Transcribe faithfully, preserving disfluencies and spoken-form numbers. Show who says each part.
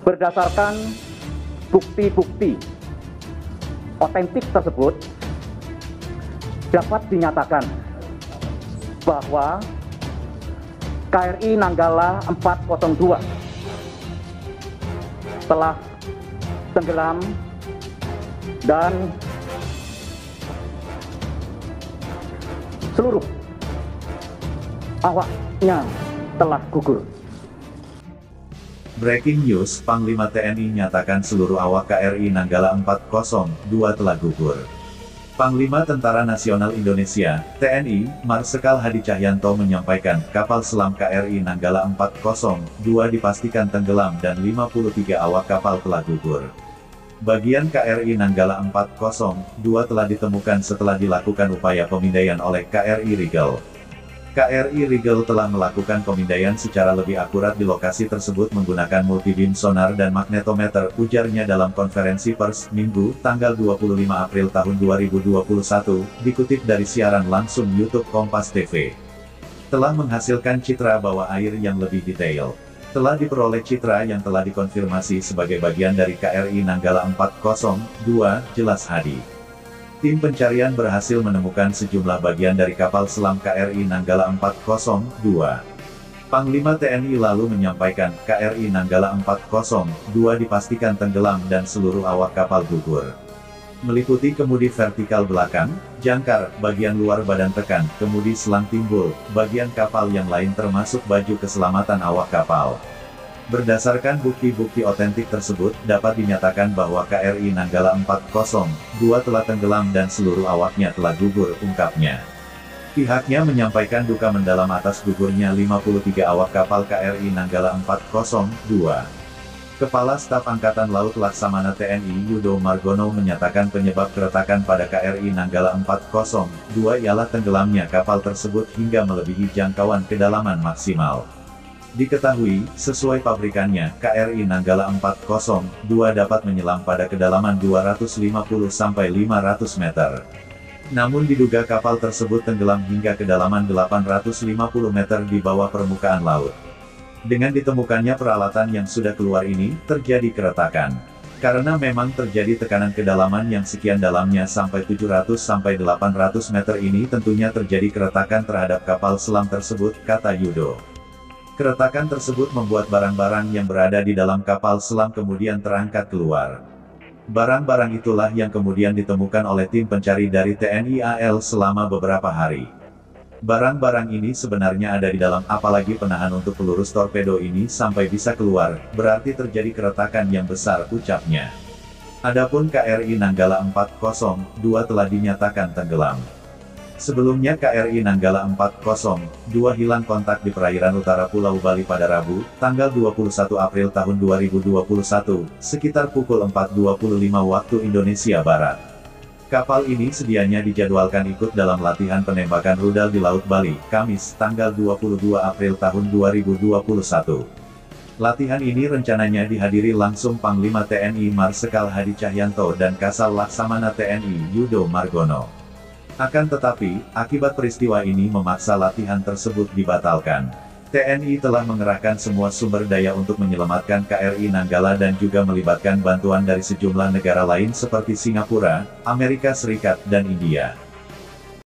Speaker 1: Berdasarkan bukti-bukti otentik tersebut, dapat dinyatakan bahwa K R I Nanggala empat nol dua telah tenggelam dan seluruh awaknya telah gugur.
Speaker 2: Breaking news, Panglima T N I nyatakan seluruh awak K R I Nanggala empat nol dua telah gugur. Panglima Tentara Nasional Indonesia, T N I, Marsikal Hadi Cahyanto menyampaikan, kapal selam K R I Nanggala empat nol dua dipastikan tenggelam dan lima puluh tiga awak kapal telah gugur. Bagian K R I Nanggala empat nol dua telah ditemukan setelah dilakukan upaya pemindaian oleh K R I Rigel. K R I Rigel telah melakukan pemindaian secara lebih akurat di lokasi tersebut menggunakan multibeam sonar dan magnetometer, ujarnya dalam konferensi pers, Minggu, tanggal dua puluh lima April tahun dua ribu dua puluh satu, dikutip dari siaran langsung YouTube Kompas T V. Telah menghasilkan citra bawah air yang lebih detail. Telah diperoleh citra yang telah dikonfirmasi sebagai bagian dari K R I Nanggala empat nol dua, jelas Hadi. Tim pencarian berhasil menemukan sejumlah bagian dari kapal selam K R I Nanggala empat nol dua. Panglima T N I lalu menyampaikan, K R I Nanggala empat nol dua dipastikan tenggelam dan seluruh awak kapal gugur. Meliputi kemudi vertikal belakang, jangkar, bagian luar badan tekan, kemudi selang timbul, bagian kapal yang lain termasuk baju keselamatan awak kapal. Berdasarkan bukti-bukti otentik tersebut, dapat dinyatakan bahwa K R I Nanggala empat nol dua telah tenggelam dan seluruh awaknya telah gugur, ungkapnya. Pihaknya menyampaikan duka mendalam atas gugurnya lima puluh tiga awak kapal K R I Nanggala empat nol dua. Kepala Staf Angkatan Laut Laksamana T N I Yudo Margono menyatakan penyebab keretakan pada K R I Nanggala empat nol dua ialah tenggelamnya kapal tersebut hingga melebihi jangkauan kedalaman maksimal. Diketahui, sesuai pabrikannya, K R I Nanggala empat nol dua dapat menyelam pada kedalaman dua ratus lima puluh sampai lima ratus meter. Namun diduga kapal tersebut tenggelam hingga kedalaman delapan ratus lima puluh meter di bawah permukaan laut. Dengan ditemukannya peralatan yang sudah keluar ini, terjadi keretakan. Karena memang terjadi tekanan kedalaman yang sekian dalamnya sampai tujuh ratus sampai delapan ratus meter ini tentunya terjadi keretakan terhadap kapal selam tersebut, kata Yudo. Keretakan tersebut membuat barang-barang yang berada di dalam kapal selam kemudian terangkat keluar. Barang-barang itulah yang kemudian ditemukan oleh tim pencari dari T N I A L selama beberapa hari. Barang-barang ini sebenarnya ada di dalam, apalagi penahan untuk peluru torpedo ini sampai bisa keluar, berarti terjadi keretakan yang besar, ucapnya. Adapun K R I Nanggala empat nol dua telah dinyatakan tenggelam. Sebelumnya K R I Nanggala empat nol dua hilang kontak di perairan utara Pulau Bali pada Rabu, tanggal dua puluh satu April tahun dua ribu dua puluh satu, sekitar pukul empat dua puluh lima waktu Indonesia Barat. Kapal ini sedianya dijadwalkan ikut dalam latihan penembakan rudal di Laut Bali, Kamis, tanggal dua puluh dua April tahun dua ribu dua puluh satu. Latihan ini rencananya dihadiri langsung Panglima T N I Marsikal Hadi Cahyanto dan Kasal Laksamana T N I Yudo Margono. Akan tetapi, akibat peristiwa ini memaksa latihan tersebut dibatalkan. T N I telah mengerahkan semua sumber daya untuk menyelamatkan K R I Nanggala dan juga melibatkan bantuan dari sejumlah negara lain seperti Singapura, Amerika Serikat, dan India.